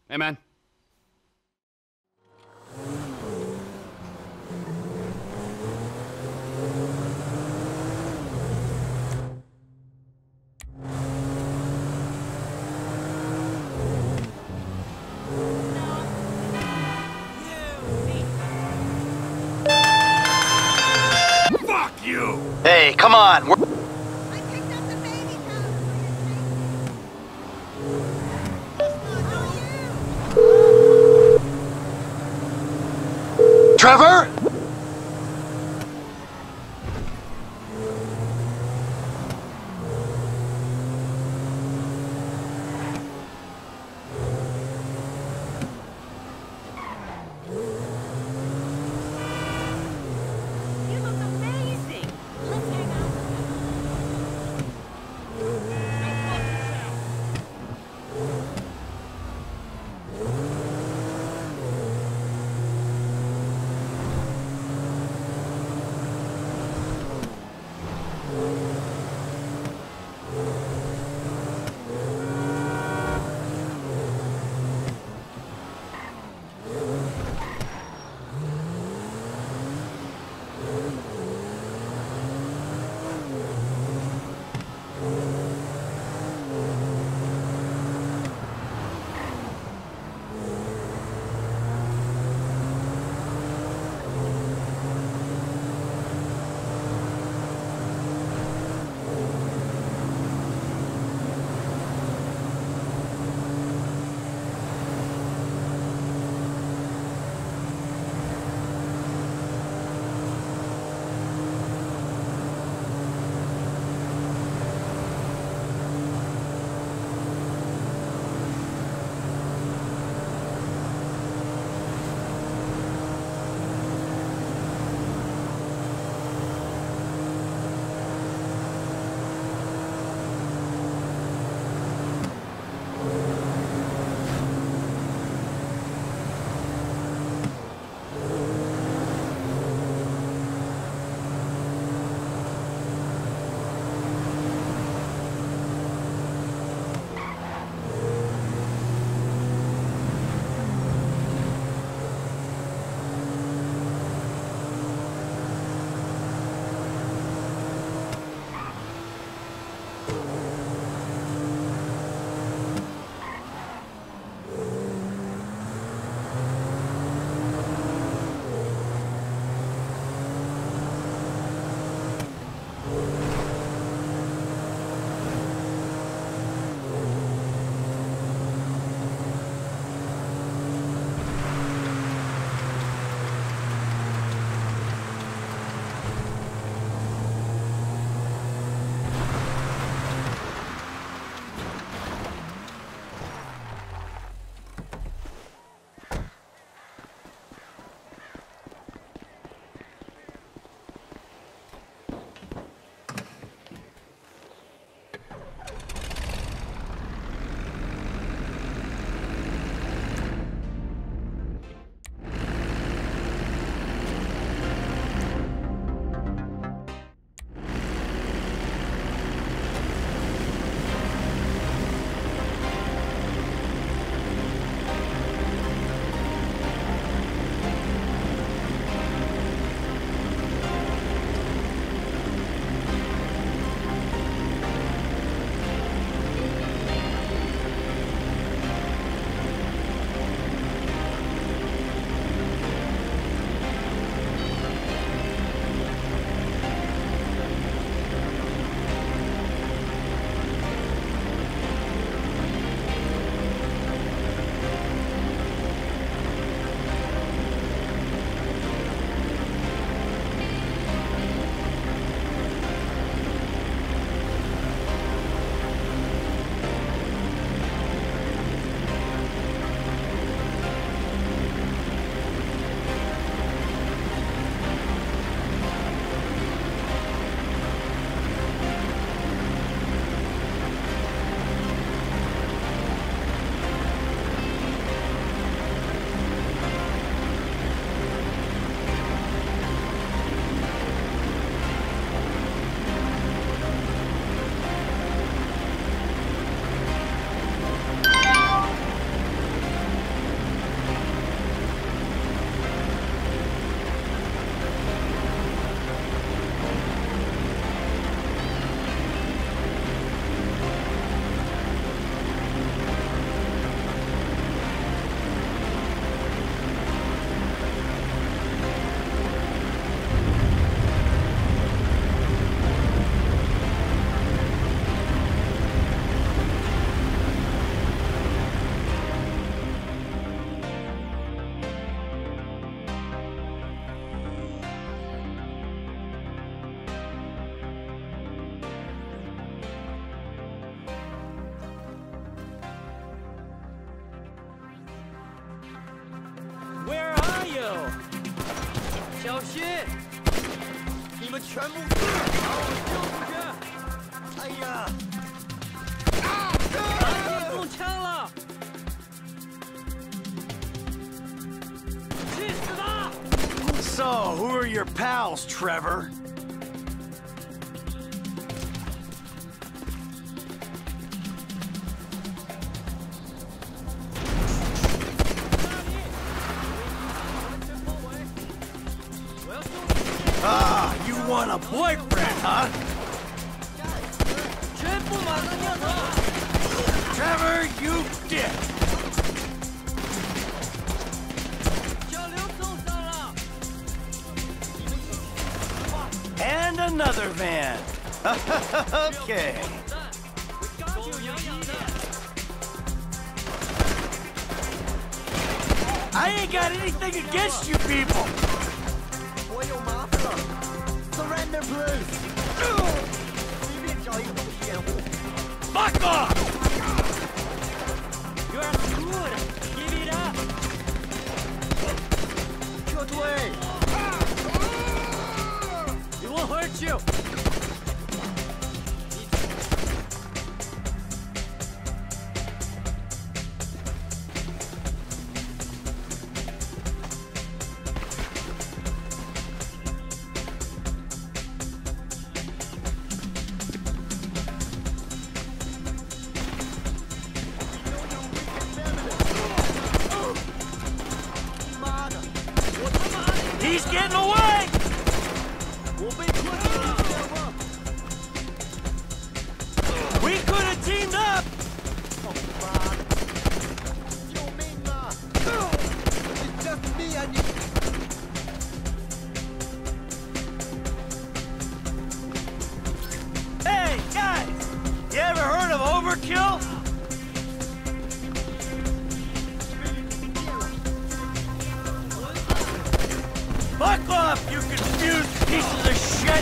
Hey, man. Fuck you! Hey, come on! I picked up the baby powder for your treatment. Trevor? You look amazing. Let's hang out. 小心！你们全部把我丢出去！哎呀！打野中枪了！去死吧！ So, who are your pals, Trevor? Ah, you want a boyfriend, huh? Trevor, you dick! And another van. Okay. I ain't got anything against you people. Surrender, please. Fuck off! You're good. Give it up. 撤退 It won't hurt you. He's getting away! We could have teamed up! It's just me and you. Hey, guys! You ever heard of overkill? Fuck off, you confused pieces of shit!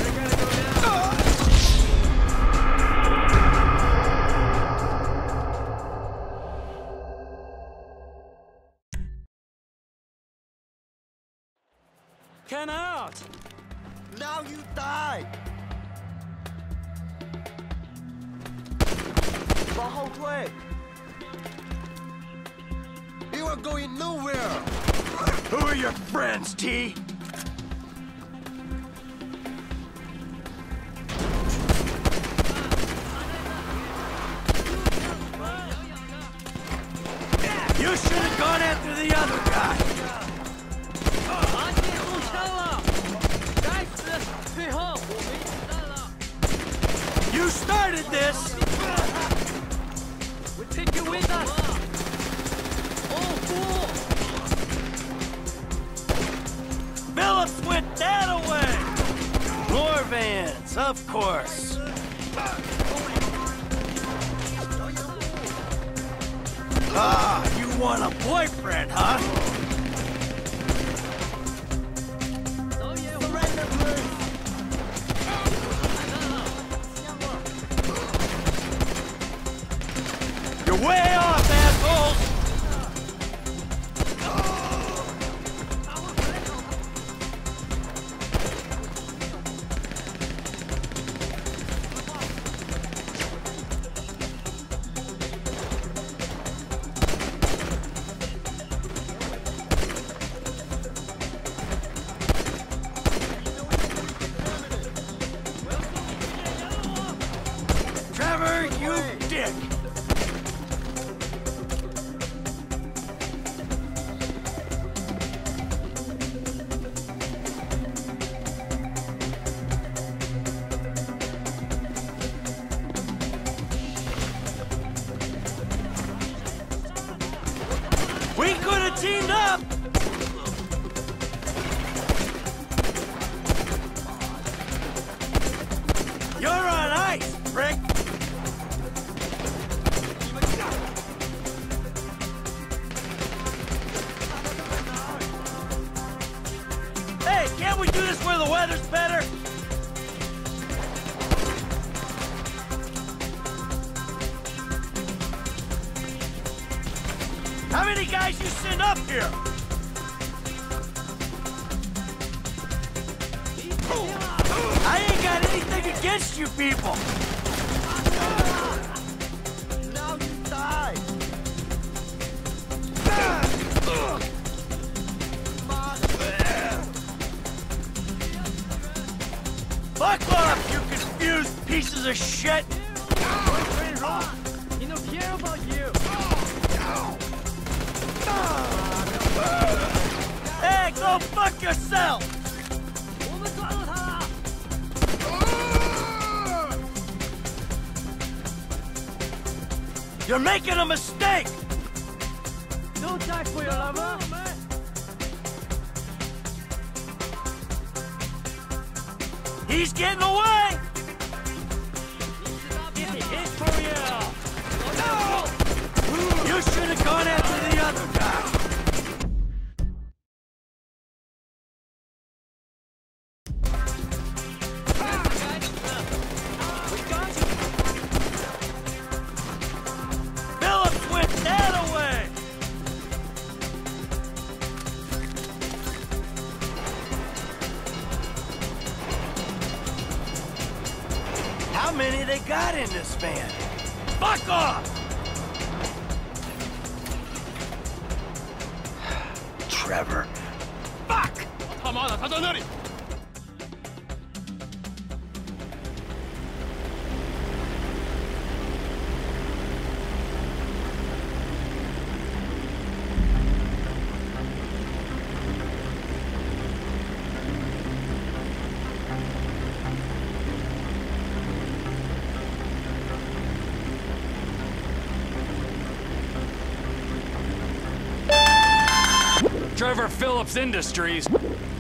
Come out! Now you die! 往后退 You are going nowhere! Who are your friends, T? You should have gone after the other guy! You started this! We take you with us! Oh, fool! Phillips went that away! More vans, of course. Ah, you want a boyfriend, huh? Surrender, please! You're way off, assholes! Trevor, you dick! We could have teamed up! You're on ice, prick! Hey, can't we do this where the weather's better? How many guys you send up here? against you people! Now you die! Fuck off, you confused pieces of shit! He don't care about you! Hey, go fuck yourself! You're making a mistake! Don't die for your lover! He's getting away! You should have gone after the other guy! Phillips went that away! How many they got in this van? Fuck off! Trevor. Fuck! Trevor Phillips Industries.